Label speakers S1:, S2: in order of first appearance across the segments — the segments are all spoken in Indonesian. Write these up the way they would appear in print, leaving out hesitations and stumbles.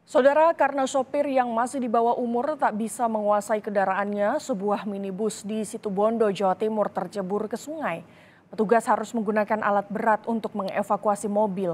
S1: Saudara, karena sopir yang masih di bawah umur tak bisa menguasai kendaraannya, sebuah minibus di Situbondo, Jawa Timur tercebur ke sungai. Petugas harus menggunakan alat berat untuk mengevakuasi mobil.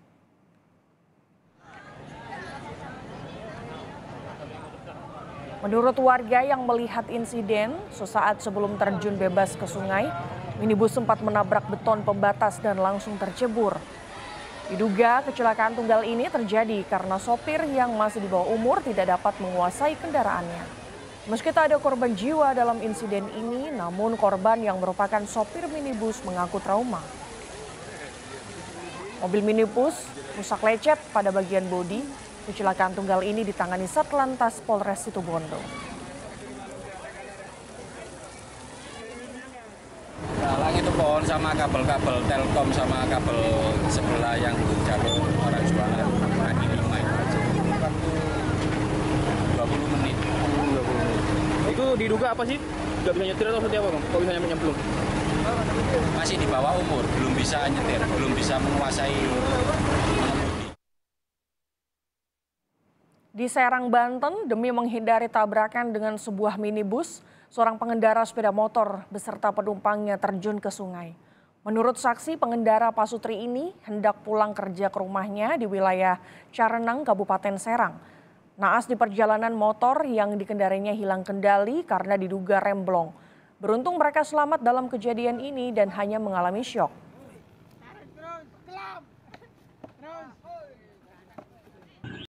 S1: Menurut warga yang melihat insiden, sesaat sebelum terjun bebas ke sungai, minibus sempat menabrak beton pembatas dan langsung tercebur. Diduga kecelakaan tunggal ini terjadi karena sopir yang masih di bawah umur tidak dapat menguasai kendaraannya. Meski tak ada korban jiwa dalam insiden ini, namun korban yang merupakan sopir minibus mengaku trauma. Mobil minibus rusak lecet pada bagian bodi. Kecelakaan tunggal ini ditangani Satlantas Polres Situbondo.
S2: Halang itu pohon sama kabel-kabel Telkom sama kabel sebelah yang jalur orang jualan kaki 5 itu. 20 menit.
S3: Itu diduga apa sih? Gak bisa nyetir atau seperti apa, Bang? Kok bisa nyemplung?
S2: Masih di bawah umur, belum bisa nyetir, belum bisa menguasai mengemudi.
S1: Di Serang, Banten, demi menghindari tabrakan dengan sebuah minibus, seorang pengendara sepeda motor beserta penumpangnya terjun ke sungai. Menurut saksi, pengendara Pasutri ini hendak pulang kerja ke rumahnya di wilayah Carenang, Kabupaten Serang. Naas di perjalanan motor yang dikendarinya hilang kendali karena diduga remblong. Beruntung mereka selamat dalam kejadian ini dan hanya mengalami syok.